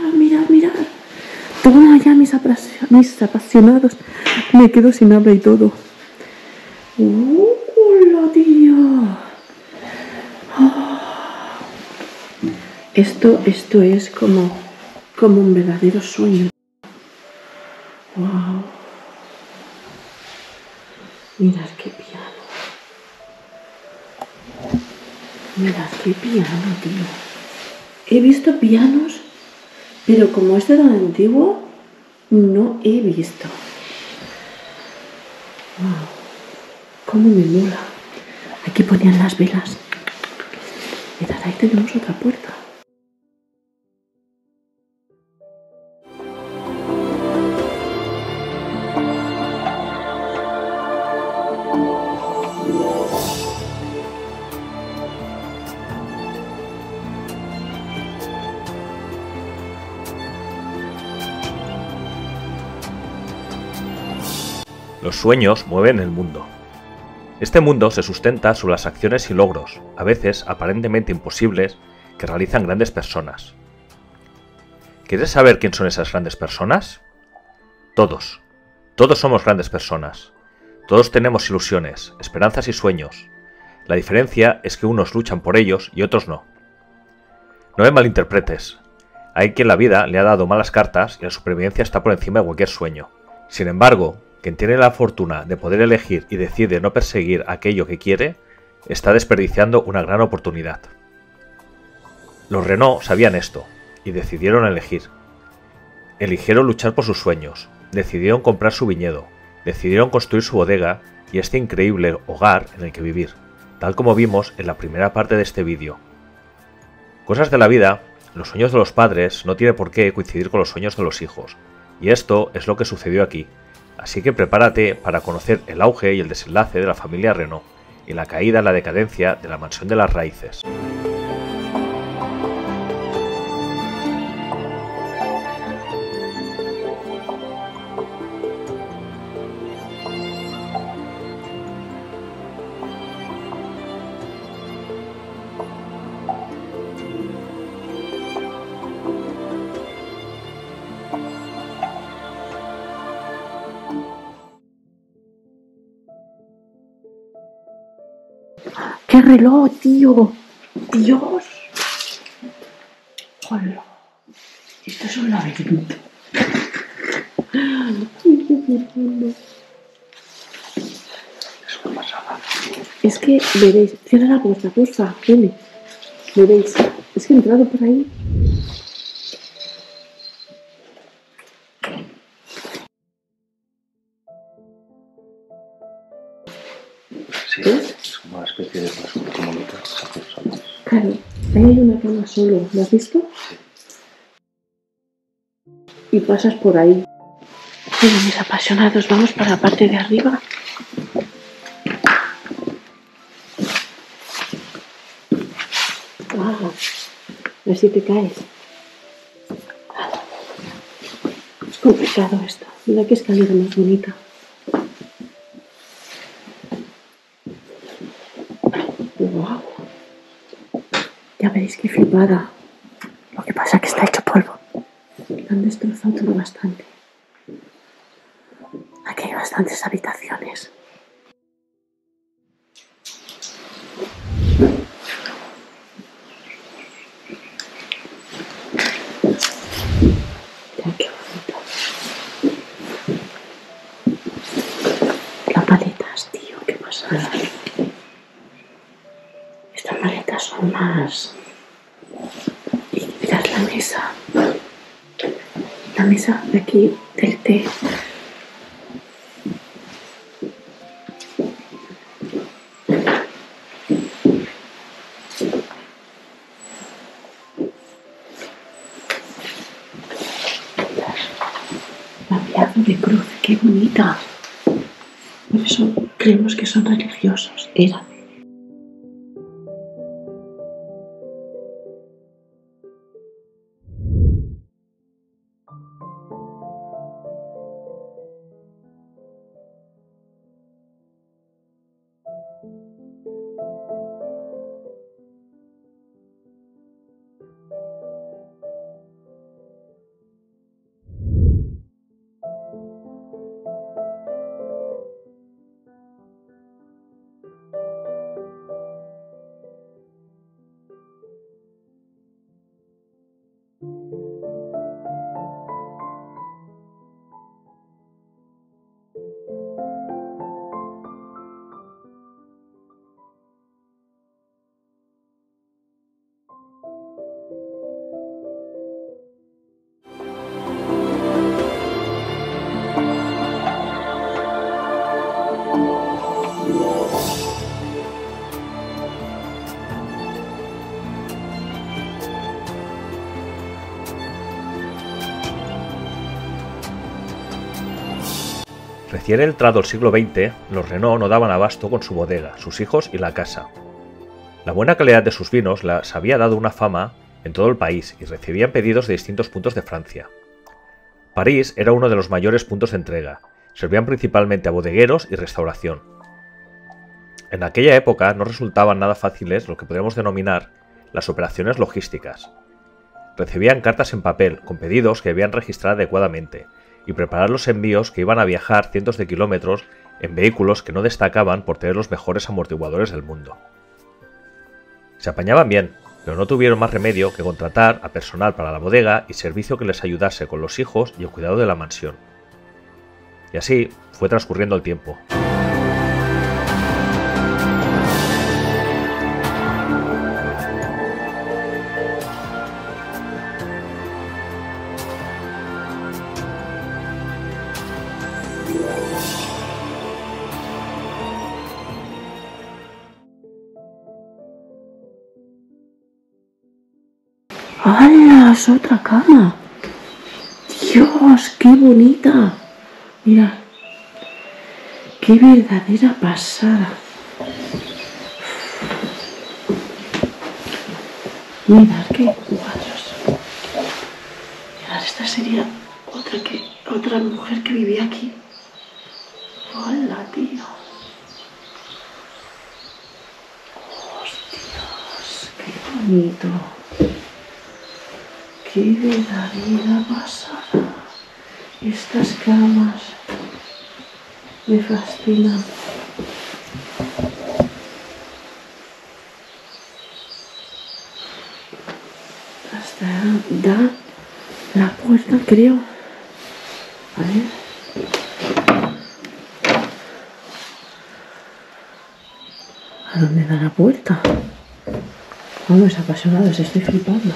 mirad, mirad. Toma ya, mis apasionados. Me quedo sin habla y todo. ¡Hola, tía! Esto es como un verdadero sueño. ¡Wow! Mirad qué piano. Mirad qué piano, tío. He visto pianos, pero como este tan antiguo, no he visto. ¡Wow! ¡Cómo me mola! Aquí ponían las velas. Mirad, ahí tenemos otra puerta. Los sueños mueven el mundo. Este mundo se sustenta sobre las acciones y logros, a veces aparentemente imposibles, que realizan grandes personas. ¿Quieres saber quién son esas grandes personas? Todos. Todos somos grandes personas. Todos tenemos ilusiones, esperanzas y sueños. La diferencia es que unos luchan por ellos y otros no. No me malinterpretes. Hay quien la vida le ha dado malas cartas y la supervivencia está por encima de cualquier sueño. Sin embargo, quien tiene la fortuna de poder elegir y decide no perseguir aquello que quiere, está desperdiciando una gran oportunidad. Los Renault sabían esto, y decidieron elegir. Eligieron luchar por sus sueños, decidieron comprar su viñedo, decidieron construir su bodega y este increíble hogar en el que vivir, tal como vimos en la primera parte de este vídeo. Cosas de la vida, los sueños de los padres no tienen por qué coincidir con los sueños de los hijos, y esto es lo que sucedió aquí. Así que prepárate para conocer el auge y el desenlace de la familia Renault y la caída en la decadencia de la mansión de las raíces. ¡Qué reloj, tío! ¡Dios! ¡Hola! Esto es un laberinto. Es que veréis, cierra la puerta, porfa, ven. ¿Lo veis? Es que he entrado por ahí. Sí, es como una especie de comunitas. Claro, ahí hay una cama solo, ¿lo has visto? Y pasas por ahí. Bueno, mis apasionados, vamos para la parte de arriba. Ah, a ver si te caes. Es complicado esto. Mira qué escalera más bonita. Wow. Ya veréis qué flipada. Lo que pasa es que está hecho polvo. Han destrozado todo bastante. Aquí hay bastantes habitaciones. Mira qué bonito. Las maletas, tío, qué pasada. Estas maletas son más. Y mirad la mesa. La mesa de aquí del té. La piedra de cruz, qué bonita. Por eso creemos que son religiosos. Eran. Recién entrado el siglo XX, los Renault no daban abasto con su bodega, sus hijos y la casa. La buena calidad de sus vinos les había dado una fama en todo el país y recibían pedidos de distintos puntos de Francia. París era uno de los mayores puntos de entrega, servían principalmente a bodegueros y restauración. En aquella época no resultaban nada fáciles lo que podríamos denominar las operaciones logísticas. Recibían cartas en papel con pedidos que debían registrar adecuadamente y preparar los envíos que iban a viajar cientos de kilómetros en vehículos que no destacaban por tener los mejores amortiguadores del mundo. Se apañaban bien, pero no tuvieron más remedio que contratar a personal para la bodega y servicio que les ayudase con los hijos y el cuidado de la mansión. Y así fue transcurriendo el tiempo. ¡Hala! ¡Es otra cama! ¡Dios! ¡Qué bonita! Mira, qué verdadera pasada. Mirad qué cuadros. Mirad, esta sería otra mujer que vivía aquí. ¡Hola, tío! ¡Hostias! ¡Qué bonito! ¡Qué verdadera pasada! Estas camas me fascinan. Hasta da la puerta, creo. A ver. ¿A dónde da la puerta? Vamos, apasionados, estoy flipando.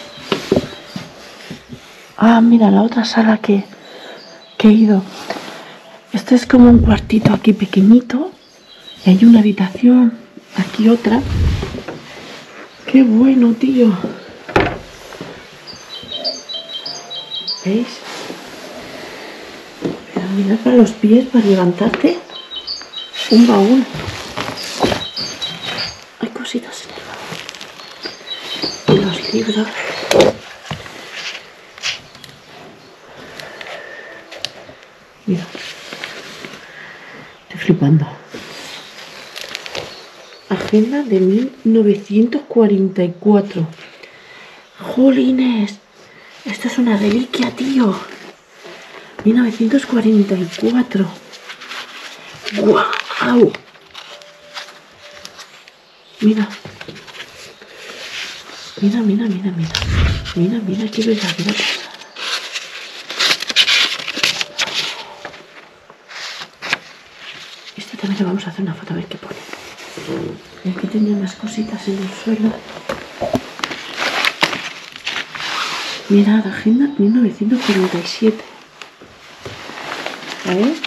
Ah, mira, la otra sala que he ido. Este es como un cuartito aquí pequeñito. Y hay una habitación. Aquí otra. ¡Qué bueno, tío! ¿Veis? Pero mirad para los pies, para levantarte. Un baúl. Hay cositas en el baúl. Y los libros. Mira, estoy flipando. Agenda de 1944. ¡Jolines! Esto es una reliquia, tío. 1944. ¡Guau! Mira. Mira, mira, mira, mira. Mira, mira qué verdadera cosa. También le vamos a hacer una foto a ver qué pone. Y aquí tenía unas cositas en el suelo. Mirad, agenda 1947. A ver.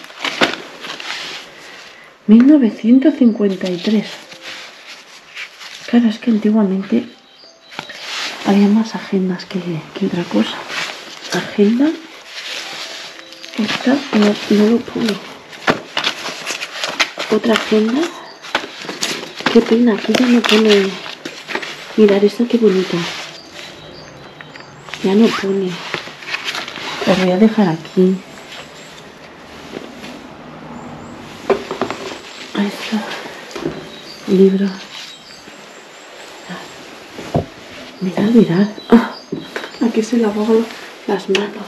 1953. Claro, es que antiguamente había más agendas que otra cosa. Agenda. Esta no lo pone. Otra agenda. Qué pena, aquí ya no pone. Mirad esta, qué bonita. Ya no pone. La voy a dejar aquí. Ahí está. Libro. Mirad, mirad. Ah, aquí se lavaban las manos.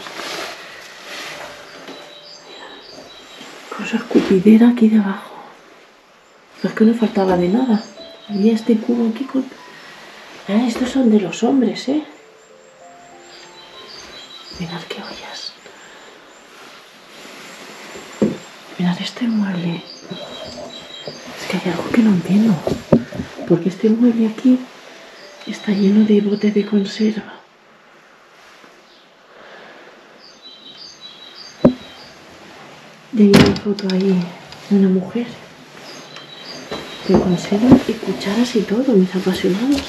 Cosa escupidera aquí debajo. No es que no faltaba de nada. Había este cubo aquí con... Ah, estos son de los hombres, ¿eh? Mirad qué ollas. Mirad este mueble. Es que hay algo que no entiendo. Porque este mueble aquí está lleno de botes de conserva. Y hay una foto ahí de una mujer. De conserva y cucharas y todo, mis apasionados.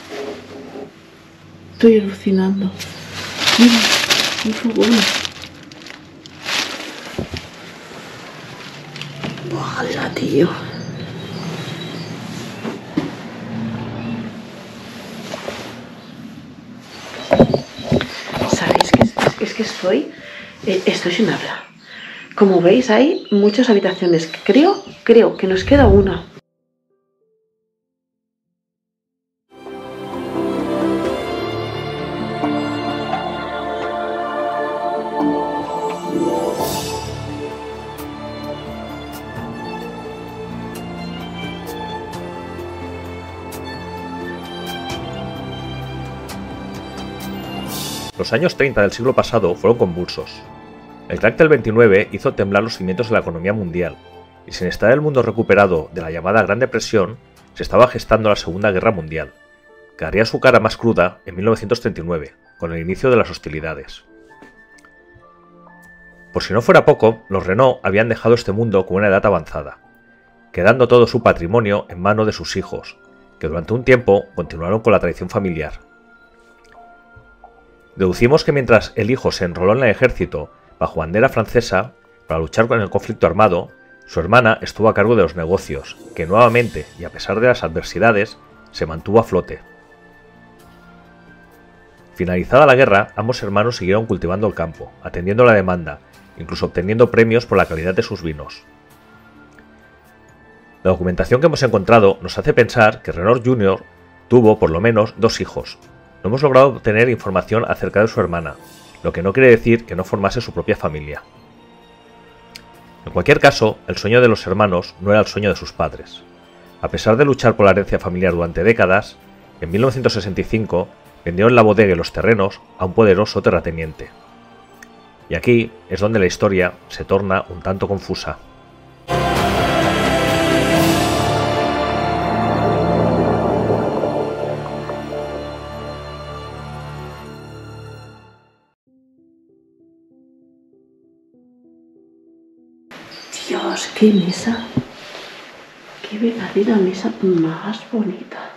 Estoy alucinando. Mira, un fogón. tío. ¿Sabéis que es que estoy sin hablar? Como veis, hay muchas habitaciones. Creo que nos queda una. Los años 30 del siglo pasado fueron convulsos. El crack del 29 hizo temblar los cimientos de la economía mundial, y sin estar el mundo recuperado de la llamada Gran Depresión, se estaba gestando la Segunda Guerra Mundial, que haría su cara más cruda en 1939, con el inicio de las hostilidades. Por si no fuera poco, los Renault habían dejado este mundo con una edad avanzada, quedando todo su patrimonio en manos de sus hijos, que durante un tiempo continuaron con la tradición familiar. Deducimos que mientras el hijo se enroló en el ejército bajo bandera francesa para luchar con el conflicto armado, su hermana estuvo a cargo de los negocios, que nuevamente, y a pesar de las adversidades, se mantuvo a flote. Finalizada la guerra, ambos hermanos siguieron cultivando el campo, atendiendo la demanda, incluso obteniendo premios por la calidad de sus vinos. La documentación que hemos encontrado nos hace pensar que Renault Jr. tuvo por lo menos 2 hijos. No hemos logrado obtener información acerca de su hermana, lo que no quiere decir que no formase su propia familia. En cualquier caso, el sueño de los hermanos no era el sueño de sus padres. A pesar de luchar por la herencia familiar durante décadas, en 1965 vendieron la bodega y los terrenos a un poderoso terrateniente. Y aquí es donde la historia se torna un tanto confusa. Dios, qué mesa. Qué verdadera mesa más bonita.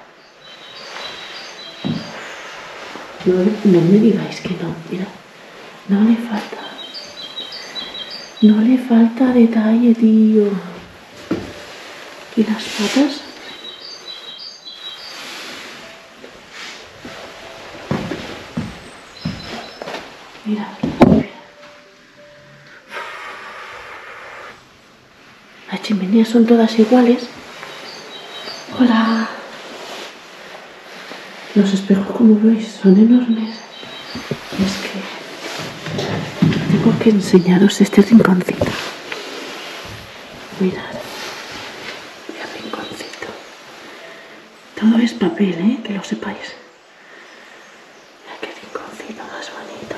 No me digáis que no, mira. No le falta detalle, tío. ¿Y las patas? Mira. Las chimeneas son todas iguales. Hola. Los espejos, como veis, son enormes. Es que tengo que enseñaros este rinconcito. Mirad. El rinconcito. Todo es papel, que lo sepáis. Mira qué rinconcito más bonito.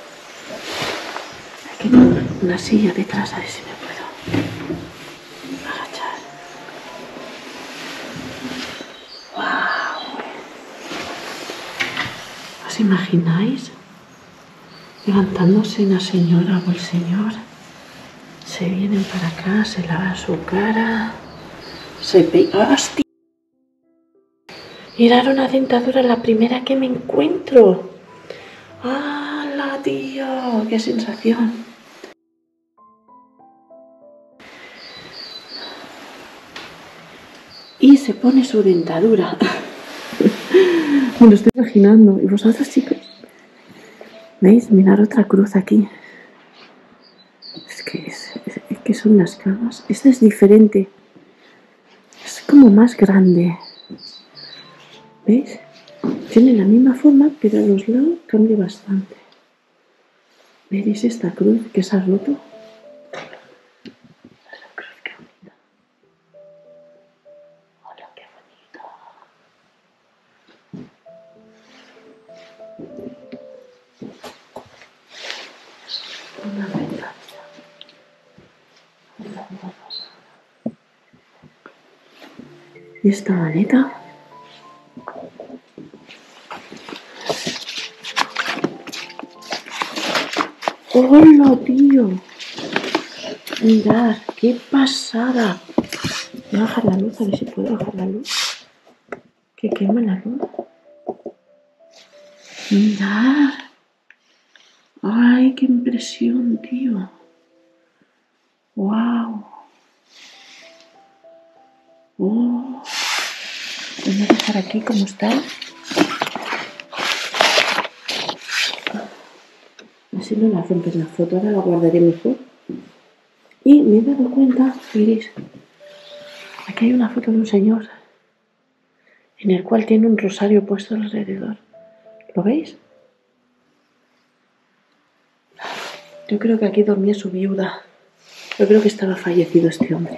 Aquí tengo una silla detrás, a ver si me puedo agachar. ¡Wow! ¿Os imagináis? Levantándose una señora o el señor, se vienen para acá, se lavan su cara, se peinan. ¡Hostia! Mirad una dentadura, la primera que me encuentro. ¡Hala, tío! ¡Qué sensación! Y se pone su dentadura. Me lo estoy imaginando. ¿Y vosotros, chicos? ¿Veis? Mirad otra cruz aquí. Es que son las camas. Esta es diferente. Es como más grande. ¿Veis? Tiene la misma forma, pero a los lados cambia bastante. ¿Veis esta cruz que se ha roto? La cruz, qué bonita. Hola, qué bonito. Una ventanilla. ¿Y esta maleta? ¡Hola, tío! Mirad, qué pasada. Voy a bajar la luz, a ver si puedo bajar la luz. Que quema la luz. Mirad. ¡Ay, qué impresión, tío! ¡Wow! Voy a dejar aquí como está. Así no la rompes la foto, ahora la guardaré mejor. Y me he dado cuenta, miréis, aquí hay una foto de un señor en el cual tiene un rosario puesto alrededor. ¿Lo veis? Yo creo que aquí dormía su viuda. Yo creo que estaba fallecido este hombre.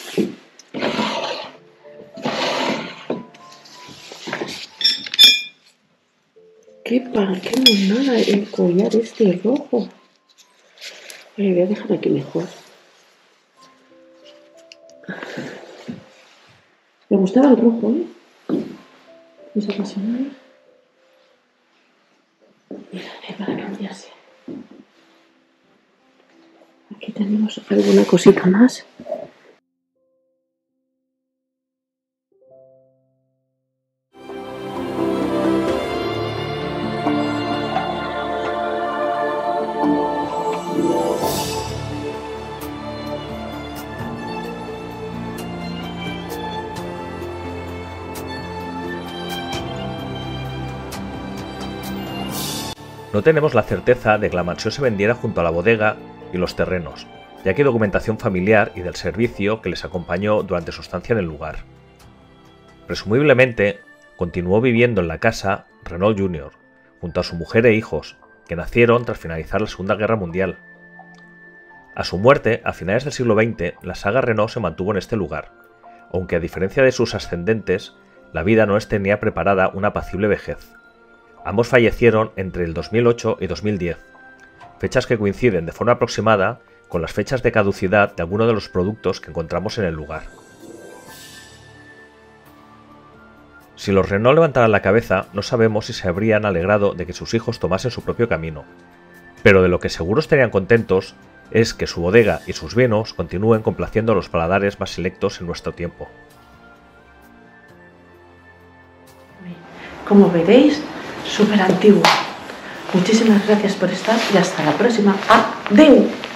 Qué monada el collar este rojo. Voy a dejar aquí mejor. Me gustaba el rojo, ¿eh? Es apasionante. Mira, para cambiarse. Aquí tenemos alguna cosita más. No tenemos la certeza de que la mansión se vendiera junto a la bodega y los terrenos, ya que hay documentación familiar y del servicio que les acompañó durante su estancia en el lugar. Presumiblemente, continuó viviendo en la casa Renault Jr., junto a su mujer e hijos, que nacieron tras finalizar la Segunda Guerra Mundial. A su muerte, a finales del siglo XX, la saga Renault se mantuvo en este lugar, aunque a diferencia de sus ascendentes, la vida no les tenía preparada una apacible vejez. Ambos fallecieron entre el 2008 y 2010, fechas que coinciden de forma aproximada con las fechas de caducidad de algunos de los productos que encontramos en el lugar. Si los Renault levantaran la cabeza, no sabemos si se habrían alegrado de que sus hijos tomasen su propio camino, pero de lo que seguro estarían contentos es que su bodega y sus vinos continúen complaciendo a los paladares más selectos en nuestro tiempo. Como veréis, súper antiguo. Muchísimas gracias por estar y hasta la próxima. ¡Adeu!